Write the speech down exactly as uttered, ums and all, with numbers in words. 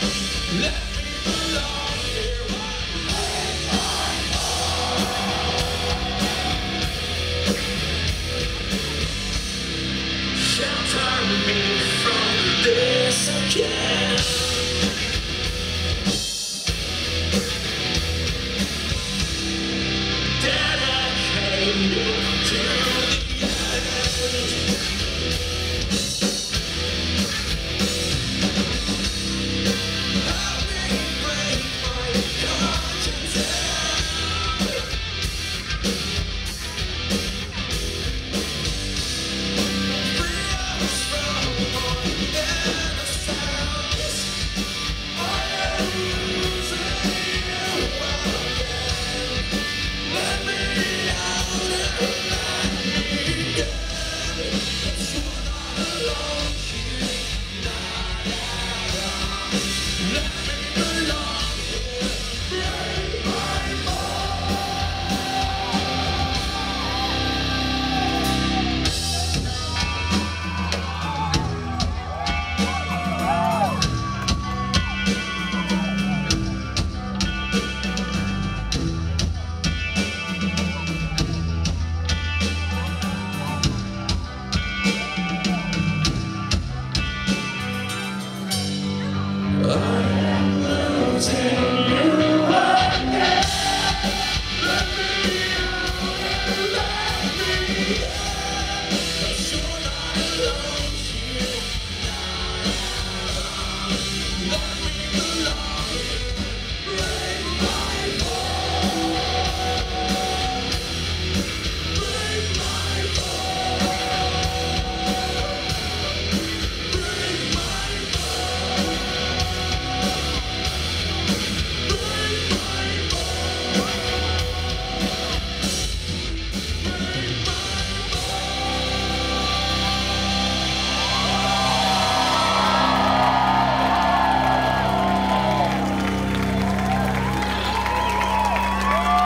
Let me belong here. Shelter me from this again. Dedicated to the end. Help me break my conscience out. Free us from all innocence. I am losing you again. Let me out and let me in. It's you're not alone here. Let me belong here. Break my I'm losing you again. Let me out and let me in. 'Cause you're not alone here. Let me belong here.